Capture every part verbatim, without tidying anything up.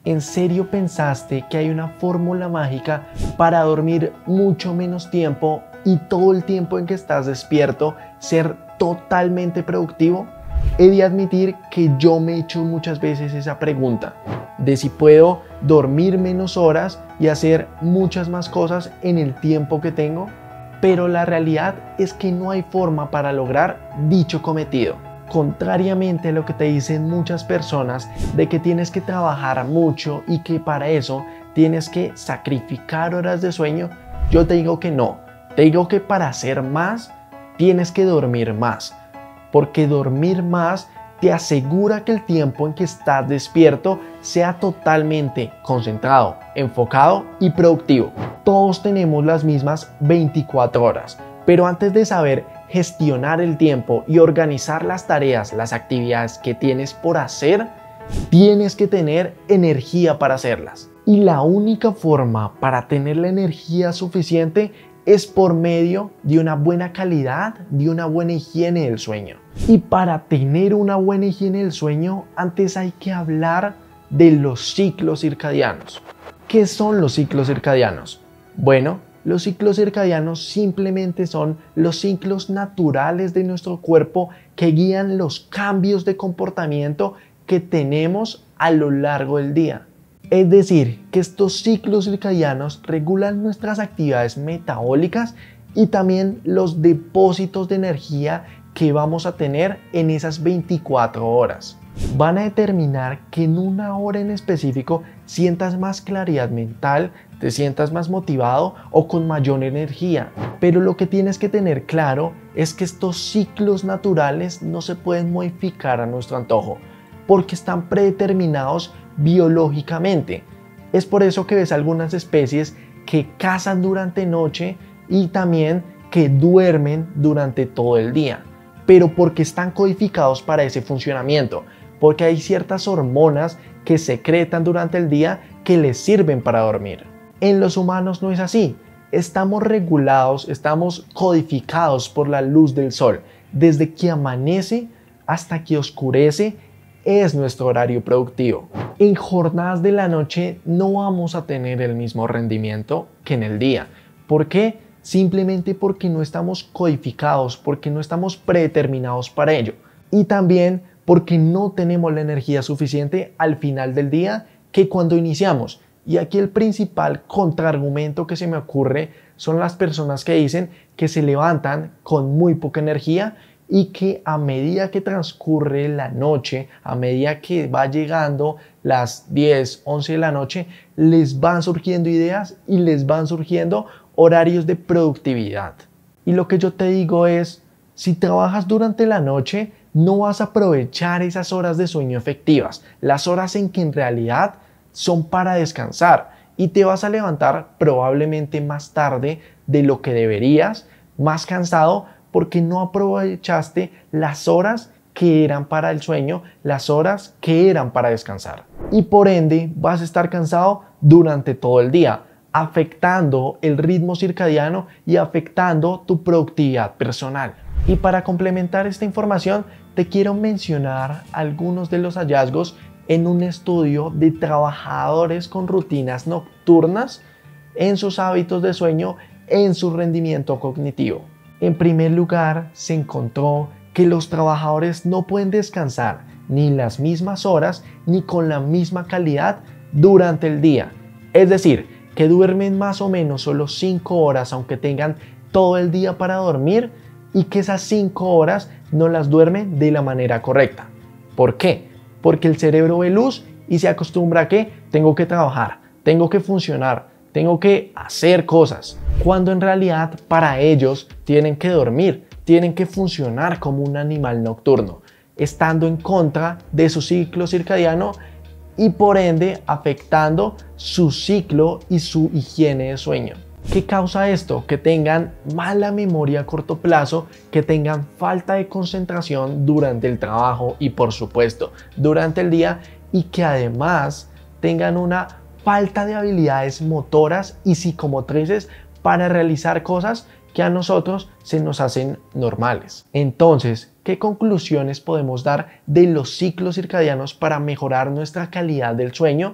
¿En serio pensaste que hay una fórmula mágica para dormir mucho menos tiempo y todo el tiempo en que estás despierto ser totalmente productivo? He de admitir que yo me he hecho muchas veces esa pregunta de si puedo dormir menos horas y hacer muchas más cosas en el tiempo que tengo, pero la realidad es que no hay forma para lograr dicho cometido. Contrariamente a lo que te dicen muchas personas de que tienes que trabajar mucho y que para eso tienes que sacrificar horas de sueño, yo te digo que no. Te digo que para hacer más tienes que dormir más, porque dormir más te asegura que el tiempo en que estás despierto sea totalmente concentrado, enfocado y productivo. Todos tenemos las mismas veinticuatro horas, pero antes de saber gestionar el tiempo y organizar las tareas, las actividades que tienes por hacer, tienes que tener energía para hacerlas. Y la única forma para tener la energía suficiente es por medio de una buena calidad, de una buena higiene del sueño. Y para tener una buena higiene del sueño, antes hay que hablar de los ciclos circadianos. ¿Qué son los ciclos circadianos? Bueno, los ciclos circadianos simplemente son los ciclos naturales de nuestro cuerpo que guían los cambios de comportamiento que tenemos a lo largo del día. Es decir, que estos ciclos circadianos regulan nuestras actividades metabólicas y también los depósitos de energía que vamos a tener en esas veinticuatro horas. Van a determinar que en una hora en específico sientas más claridad mental, te sientas más motivado o con mayor energía. Pero lo que tienes que tener claro es que estos ciclos naturales no se pueden modificar a nuestro antojo, porque están predeterminados biológicamente. Es por eso que ves algunas especies que cazan durante noche y también que duermen durante todo el día, pero porque están codificados para ese funcionamiento, porque hay ciertas hormonas que secretan durante el día que les sirven para dormir. En los humanos no es así. Estamos regulados, estamos codificados por la luz del sol. Desde que amanece hasta que oscurece es nuestro horario productivo. En jornadas de la noche no vamos a tener el mismo rendimiento que en el día. ¿Por qué? Simplemente porque no estamos codificados, porque no estamos predeterminados para ello. Y también porque no tenemos la energía suficiente al final del día que cuando iniciamos. Y aquí el principal contraargumento que se me ocurre son las personas que dicen que se levantan con muy poca energía y que a medida que transcurre la noche, a medida que va llegando las diez, once de la noche, les van surgiendo ideas y les van surgiendo horarios de productividad. Y lo que yo te digo es, si trabajas durante la noche, no vas a aprovechar esas horas de sueño efectivas, las horas en que en realidad son para descansar, y te vas a levantar probablemente más tarde de lo que deberías, más cansado, porque no aprovechaste las horas que eran para el sueño, las horas que eran para descansar. Y por ende vas a estar cansado durante todo el día, afectando el ritmo circadiano y afectando tu productividad personal. Y para complementar esta información, te quiero mencionar algunos de los hallazgos en un estudio de trabajadores con rutinas nocturnas en sus hábitos de sueño, en su rendimiento cognitivo. En primer lugar, se encontró que los trabajadores no pueden descansar ni las mismas horas ni con la misma calidad durante el día. Es decir, que duermen más o menos solo cinco horas aunque tengan todo el día para dormir, y que esas cinco horas no las duermen de la manera correcta. ¿Por qué? Porque el cerebro ve luz y se acostumbra a que tengo que trabajar, tengo que funcionar, tengo que hacer cosas, cuando en realidad para ellos tienen que dormir, tienen que funcionar como un animal nocturno, estando en contra de su ciclo circadiano y por ende afectando su ciclo y su higiene de sueño. ¿Qué causa esto? Que tengan mala memoria a corto plazo, que tengan falta de concentración durante el trabajo y por supuesto durante el día, y que además tengan una falta de habilidades motoras y psicomotrices para realizar cosas que a nosotros se nos hacen normales. Entonces, ¿qué conclusiones podemos dar de los ciclos circadianos para mejorar nuestra calidad del sueño?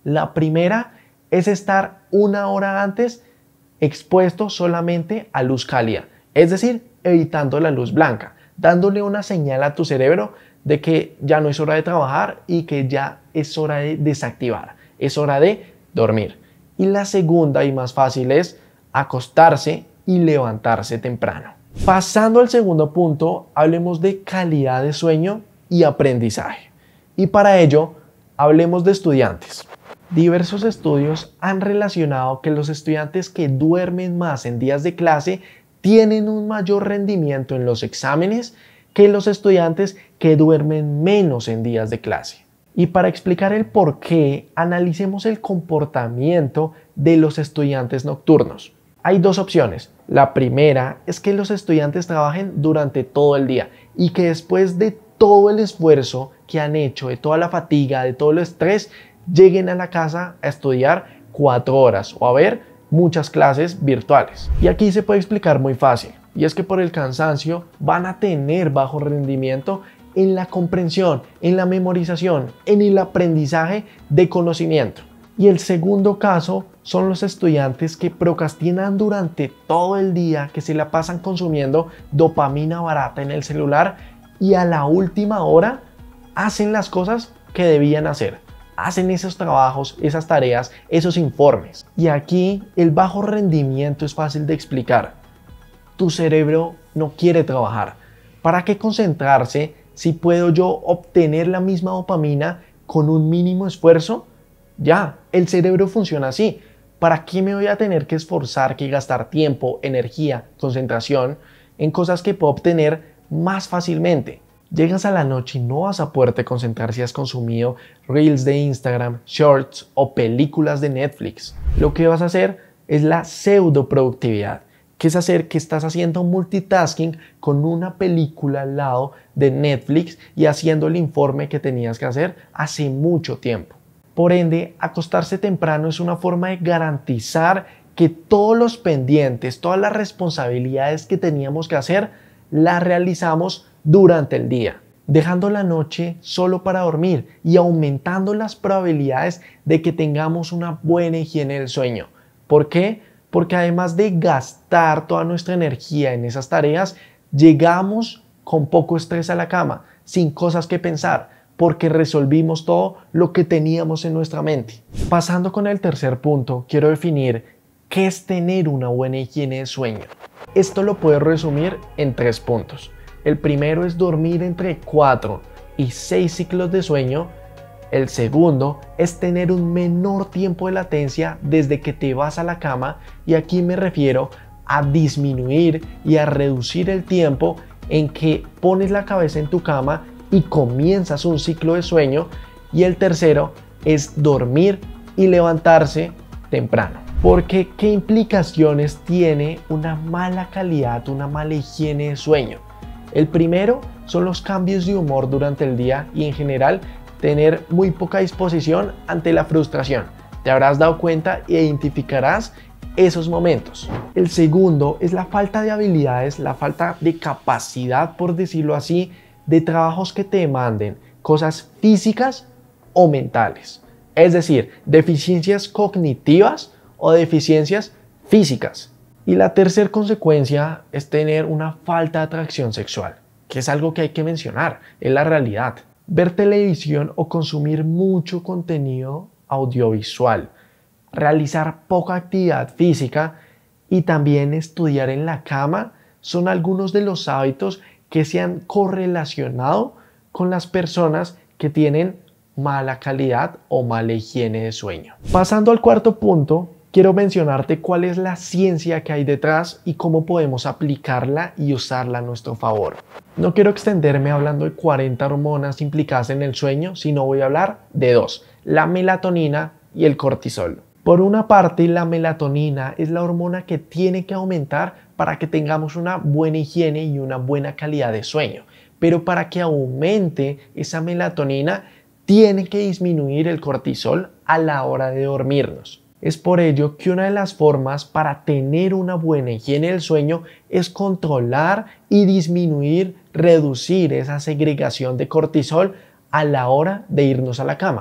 La primera es estar una hora antes expuesto solamente a luz cálida, es decir, evitando la luz blanca, dándole una señal a tu cerebro de que ya no es hora de trabajar y que ya es hora de desactivar, es hora de dormir. Y la segunda y más fácil es acostarse y levantarse temprano. Pasando al segundo punto, hablemos de calidad de sueño y aprendizaje. Y para ello, hablemos de estudiantes. Diversos estudios han relacionado que los estudiantes que duermen más en días de clase tienen un mayor rendimiento en los exámenes que los estudiantes que duermen menos en días de clase. Y para explicar el por qué, analicemos el comportamiento de los estudiantes nocturnos. Hay dos opciones. La primera es que los estudiantes trabajen durante todo el día y que después de todo el esfuerzo que han hecho, de toda la fatiga, de todo el estrés, lleguen a la casa a estudiar cuatro horas o a ver muchas clases virtuales. Y aquí se puede explicar muy fácil, y es que por el cansancio van a tener bajo rendimiento en la comprensión, en la memorización, en el aprendizaje de conocimiento. Y el segundo caso son los estudiantes que procrastinan durante todo el día, que se la pasan consumiendo dopamina barata en el celular y a la última hora hacen las cosas que debían hacer. Hacen esos trabajos, esas tareas, esos informes. Y aquí el bajo rendimiento es fácil de explicar. Tu cerebro no quiere trabajar. ¿Para qué concentrarse si puedo yo obtener la misma dopamina con un mínimo esfuerzo? Ya, el cerebro funciona así. ¿Para qué me voy a tener que esforzar, que gastar tiempo, energía, concentración en cosas que puedo obtener más fácilmente? Llegas a la noche y no vas a poderte concentrar si has consumido reels de Instagram, shorts o películas de Netflix. Lo que vas a hacer es la pseudo productividad, que es hacer que estás haciendo multitasking con una película al lado de Netflix y haciendo el informe que tenías que hacer hace mucho tiempo. Por ende, acostarse temprano es una forma de garantizar que todos los pendientes, todas las responsabilidades que teníamos que hacer, las realizamos durante el día, dejando la noche solo para dormir y aumentando las probabilidades de que tengamos una buena higiene del sueño. ¿Por qué? Porque además de gastar toda nuestra energía en esas tareas, llegamos con poco estrés a la cama, sin cosas que pensar, porque resolvimos todo lo que teníamos en nuestra mente. Pasando con el tercer punto, quiero definir qué es tener una buena higiene de sueño. Esto lo puedo resumir en tres puntos. El primero es dormir entre cuatro y seis ciclos de sueño. El segundo es tener un menor tiempo de latencia desde que te vas a la cama, y aquí me refiero a disminuir y a reducir el tiempo en que pones la cabeza en tu cama y comienzas un ciclo de sueño. Y el tercero es dormir y levantarse temprano. Porque ¿qué implicaciones tiene una mala calidad, una mala higiene de sueño? El primero son los cambios de humor durante el día y en general tener muy poca disposición ante la frustración. Te habrás dado cuenta e identificarás esos momentos. El segundo es la falta de habilidades, la falta de capacidad, por decirlo así, de trabajos que te demanden cosas físicas o mentales. Es decir, deficiencias cognitivas o deficiencias físicas. Y la tercera consecuencia es tener una falta de atracción sexual, que es algo que hay que mencionar, es la realidad. Ver televisión o consumir mucho contenido audiovisual, realizar poca actividad física y también estudiar en la cama son algunos de los hábitos que se han correlacionado con las personas que tienen mala calidad o mala higiene de sueño. Pasando al cuarto punto, quiero mencionarte cuál es la ciencia que hay detrás y cómo podemos aplicarla y usarla a nuestro favor. No quiero extenderme hablando de cuarenta hormonas implicadas en el sueño, sino voy a hablar de dos, la melatonina y el cortisol. Por una parte, la melatonina es la hormona que tiene que aumentar para que tengamos una buena higiene y una buena calidad de sueño. Pero para que aumente esa melatonina, tiene que disminuir el cortisol a la hora de dormirnos. Es por ello que una de las formas para tener una buena higiene del sueño es controlar y disminuir, reducir esa segregación de cortisol a la hora de irnos a la cama.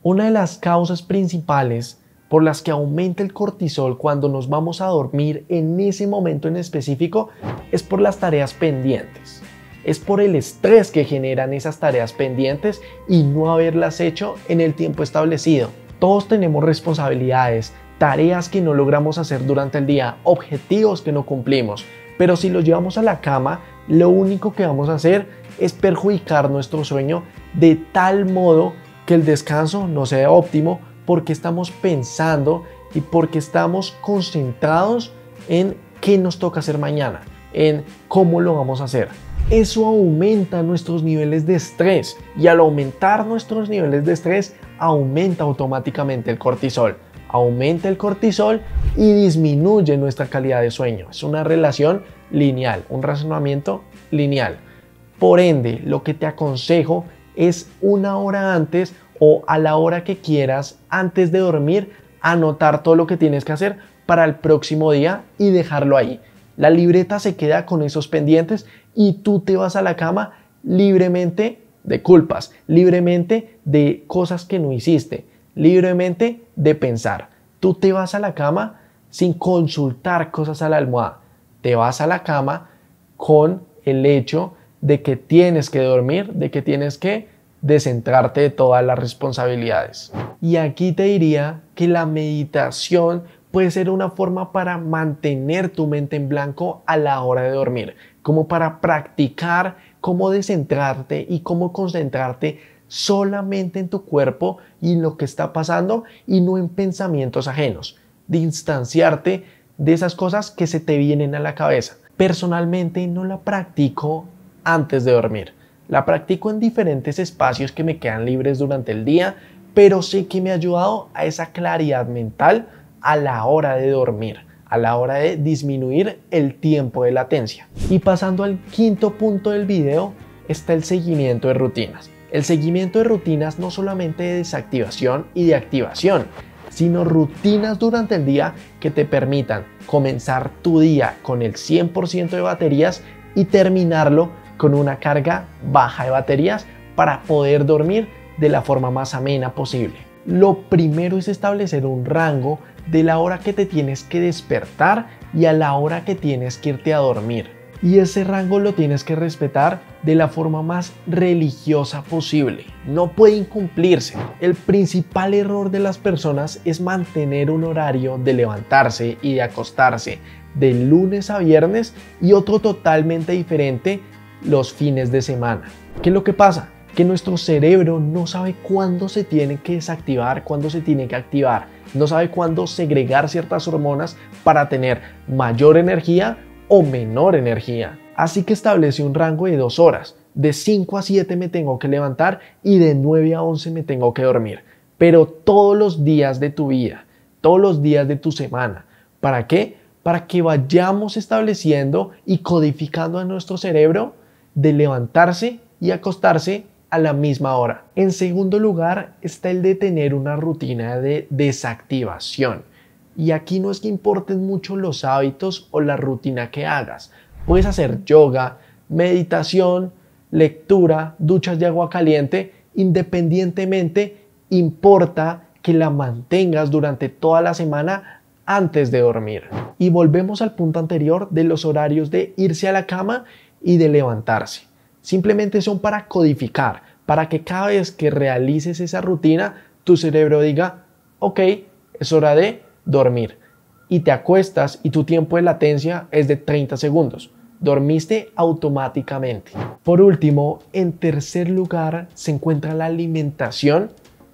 Una de las causas principales por las que aumenta el cortisol cuando nos vamos a dormir en ese momento en específico es por las tareas pendientes. Es por el estrés que generan esas tareas pendientes y no haberlas hecho en el tiempo establecido. Todos tenemos responsabilidades, tareas que no logramos hacer durante el día, objetivos que no cumplimos, pero si los llevamos a la cama, lo único que vamos a hacer es perjudicar nuestro sueño de tal modo que el descanso no sea óptimo porque estamos pensando y porque estamos concentrados en qué nos toca hacer mañana, en cómo lo vamos a hacer. Eso aumenta nuestros niveles de estrés y al aumentar nuestros niveles de estrés aumenta automáticamente el cortisol. Aumenta el cortisol y disminuye nuestra calidad de sueño. Es una relación lineal, un razonamiento lineal. Por ende, lo que te aconsejo es una hora antes o a la hora que quieras antes de dormir anotar todo lo que tienes que hacer para el próximo día y dejarlo ahí. La libreta se queda con esos pendientes y tú te vas a la cama libremente de culpas, libremente de cosas que no hiciste, libremente de pensar. Tú te vas a la cama sin consultar cosas a la almohada. Te vas a la cama con el hecho de que tienes que dormir, de que tienes que descentrarte de todas las responsabilidades. Y aquí te diría que la meditación puede ser una forma para mantener tu mente en blanco a la hora de dormir, como para practicar cómo descentrarte y cómo concentrarte solamente en tu cuerpo y en lo que está pasando y no en pensamientos ajenos, distanciarte de esas cosas que se te vienen a la cabeza. Personalmente no la practico antes de dormir, la practico en diferentes espacios que me quedan libres durante el día, pero sé que me ha ayudado a esa claridad mental a la hora de dormir, a la hora de disminuir el tiempo de latencia. Y pasando al quinto punto del video está el seguimiento de rutinas. El seguimiento de rutinas no solamente de desactivación y de activación, sino rutinas durante el día que te permitan comenzar tu día con el cien por ciento de baterías y terminarlo con una carga baja de baterías para poder dormir de la forma más amena posible. Lo primero es establecer un rango de la hora que te tienes que despertar y a la hora que tienes que irte a dormir. Y ese rango lo tienes que respetar de la forma más religiosa posible. No puede incumplirse. El principal error de las personas es mantener un horario de levantarse y de acostarse de lunes a viernes y otro totalmente diferente los fines de semana. ¿Qué es lo que pasa? Que nuestro cerebro no sabe cuándo se tiene que desactivar, cuándo se tiene que activar. No sabe cuándo segregar ciertas hormonas para tener mayor energía o menor energía. Así que establece un rango de dos horas. De cinco a siete me tengo que levantar y de nueve a once me tengo que dormir. Pero todos los días de tu vida, todos los días de tu semana. ¿Para qué? Para que vayamos estableciendo y codificando a nuestro cerebro de levantarse y acostarse a la misma hora. En segundo lugar está el de tener una rutina de desactivación. Y aquí no es que importen mucho los hábitos o la rutina que hagas. Puedes hacer yoga, meditación, lectura, duchas de agua caliente. Independientemente, importa que la mantengas durante toda la semana antes de dormir. Y volvemos al punto anterior de los horarios de irse a la cama y de levantarse. Simplemente son para codificar, para que cada vez que realices esa rutina, tu cerebro diga, ok, es hora de dormir. Y te acuestas y tu tiempo de latencia es de treinta segundos. Dormiste automáticamente. Por último, en tercer lugar se encuentra la alimentación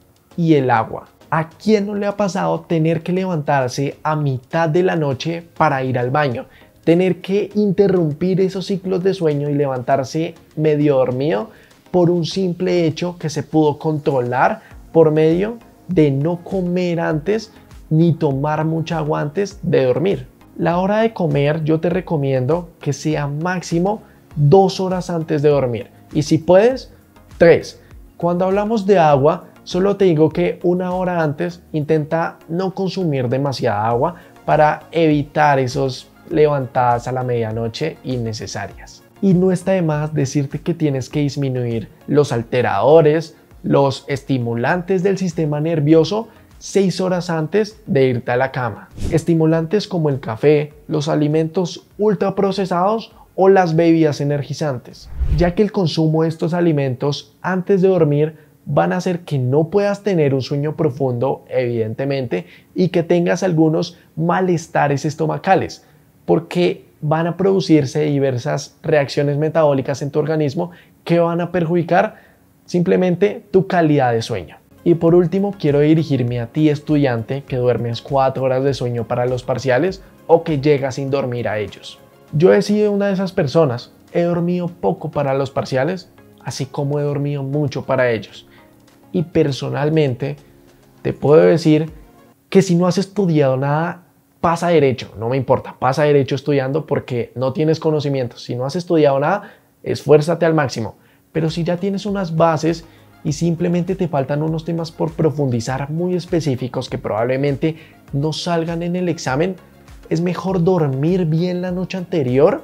y el agua. ¿A quién no le ha pasado tener que levantarse a mitad de la noche para ir al baño? Tener que interrumpir esos ciclos de sueño y levantarse medio dormido por un simple hecho que se pudo controlar por medio de no comer antes ni tomar mucha agua antes de dormir. La hora de comer yo te recomiendo que sea máximo dos horas antes de dormir y si puedes, tres. Cuando hablamos de agua, solo te digo que una hora antes intenta no consumir demasiada agua para evitar esos levantadas a la medianoche innecesarias. Y no está de más decirte que tienes que disminuir los alteradores, los estimulantes del sistema nervioso seis horas antes de irte a la cama. Estimulantes como el café, los alimentos ultraprocesados o las bebidas energizantes, ya que el consumo de estos alimentos antes de dormir van a hacer que no puedas tener un sueño profundo, evidentemente, y que tengas algunos malestares estomacales, porque van a producirse diversas reacciones metabólicas en tu organismo que van a perjudicar simplemente tu calidad de sueño. Y por último, quiero dirigirme a ti, estudiante, que duermes cuatro horas de sueño para los parciales o que llegas sin dormir a ellos. Yo he sido una de esas personas. He dormido poco para los parciales, así como he dormido mucho para ellos. Y personalmente te puedo decir que si no has estudiado nada, pasa derecho, no me importa, pasa derecho estudiando porque no tienes conocimientos. Si no has estudiado nada, esfuérzate al máximo. Pero si ya tienes unas bases y simplemente te faltan unos temas por profundizar muy específicos que probablemente no salgan en el examen, es mejor dormir bien la noche anterior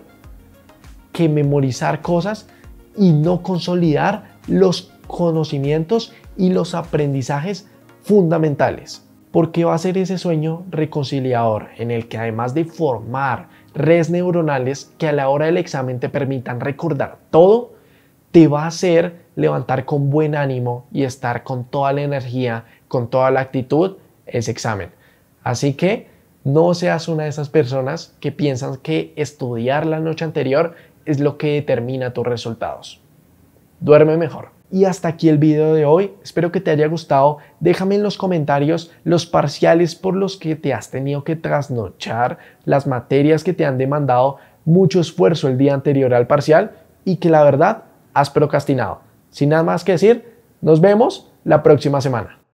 que memorizar cosas y no consolidar los conocimientos y los aprendizajes fundamentales. Porque va a ser ese sueño reconciliador en el que, además de formar redes neuronales que a la hora del examen te permitan recordar todo, te va a hacer levantar con buen ánimo y estar con toda la energía, con toda la actitud ese examen. Así que no seas una de esas personas que piensan que estudiar la noche anterior es lo que determina tus resultados. Duerme mejor. Y hasta aquí el video de hoy. Espero que te haya gustado. Déjame en los comentarios los parciales por los que te has tenido que trasnochar, las materias que te han demandado mucho esfuerzo el día anterior al parcial y que la verdad has procrastinado. Sin nada más que decir, nos vemos la próxima semana.